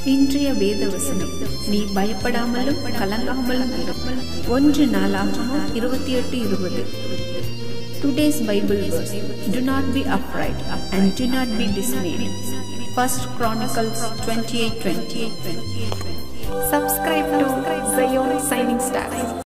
இன்றைய வேத வசனம், நீ பயப்படாமலும் கலங்காமலும் இரு. 1 நாளாகமம் 28:20. Today's Bible verse: Do not be afraid and do not be dismayed. 1 Chronicles 28:20. Subscribe to Zion Shining Stars.